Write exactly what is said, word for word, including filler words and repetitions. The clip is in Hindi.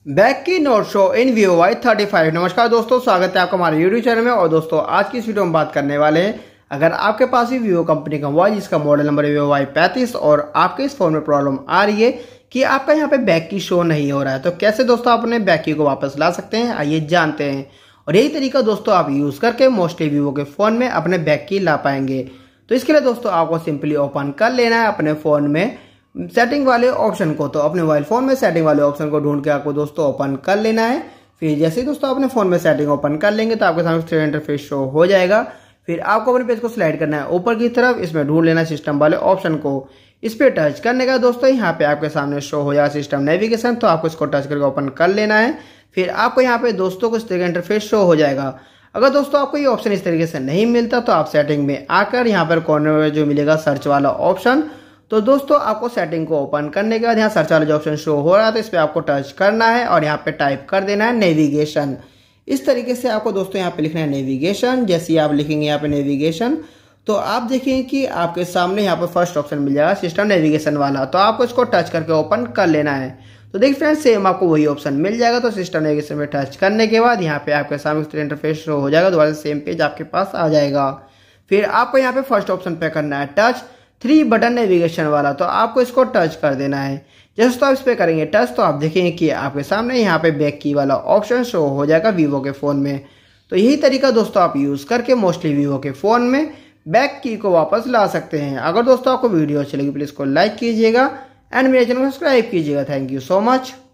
Back key not show in Vivo Y thirty five. नमस्कार दोस्तों, स्वागत है आपका हमारे यूट्यूब चैनल में। और दोस्तों आज की इस वीडियो में बात करने वाले हैं, अगर आपके पास भी वीवो कंपनी का मोबाइल जिसका मॉडल नंबर है वीवो वाई पैंतीस और आपके इस फोन में प्रॉब्लम आ रही है कि आपका यहाँ पे बैक की शो नहीं हो रहा है, तो कैसे दोस्तों आप अपने बैक की को वापस ला सकते हैं, आइए जानते हैं। और यही तरीका दोस्तों आप यूज करके मोस्टली वीवो के फोन में अपने बैक की ला पाएंगे। तो इसके लिए दोस्तों आपको सिंपली ओपन कर लेना है अपने फोन में सेटिंग वाले ऑप्शन को। तो अपने मोबाइल फोन में सेटिंग वाले ऑप्शन को ढूंढ के आपको दोस्तों ओपन कर लेना है। फिर जैसे ही दोस्तों अपने फोन में सेटिंग ओपन कर लेंगे तो आपके सामने थ्री इंटरफेस शो हो जाएगा। फिर आपको अपने पेज को स्लाइड करना है ऊपर की तरफ, इसमें ढूंढ लेना सिस्टम वाले ऑप्शन को। इस पे टच करने का दोस्तों यहाँ पे आपके सामने शो हो जाएगा सिस्टम नेविगेशन, तो आपको इसको टच करके ओपन कर लेना है। फिर आपको यहाँ पे दोस्तों को इस तरीके इंटरफेस शो हो जाएगा। अगर दोस्तों आपको ये ऑप्शन इस तरीके से नहीं मिलता तो आप सेटिंग में आकर यहाँ पर कॉर्नर में जो मिलेगा सर्च वाला ऑप्शन, तो दोस्तों आपको सेटिंग को ओपन करने के बाद यहाँ सर्च वाला जो ऑप्शन शो हो रहा है तो इस पर आपको टच करना है और यहाँ पे टाइप कर देना है नेविगेशन। इस तरीके से आपको दोस्तों यहाँ पे लिखना है नेविगेशन। जैसे ही आप लिखेंगे यहाँ पे नेविगेशन तो आप देखेंगे कि आपके सामने यहाँ पे फर्स्ट ऑप्शन मिल जाएगा सिस्टम नेविगेशन वाला, तो आपको इसको टच करके ओपन कर लेना है। तो देखिए फ्रेंड्स, सेम आपको वही ऑप्शन मिल जाएगा। तो सिस्टम नेविगेशन में टच करने के बाद यहाँ पे आपके सामने इंटरफेस शो हो जाएगा, दोबारा सेम पेज आपके पास आ जाएगा। फिर आपको यहाँ पे फर्स्ट ऑप्शन पे करना है टच थ्री बटन नेविगेशन वाला, तो आपको इसको टच कर देना है। जैसे तो आप इस पे करेंगे टच तो आप देखेंगे कि आपके सामने यहाँ पे बैक की वाला ऑप्शन शो हो जाएगा वीवो के फोन में। तो यही तरीका दोस्तों आप यूज करके मोस्टली वीवो के फोन में बैक की को वापस ला सकते हैं। अगर दोस्तों आपको वीडियो अच्छी लगी प्लीज को लाइक कीजिएगा एंड मेरे चैनल को सब्सक्राइब कीजिएगा। Thank you so much.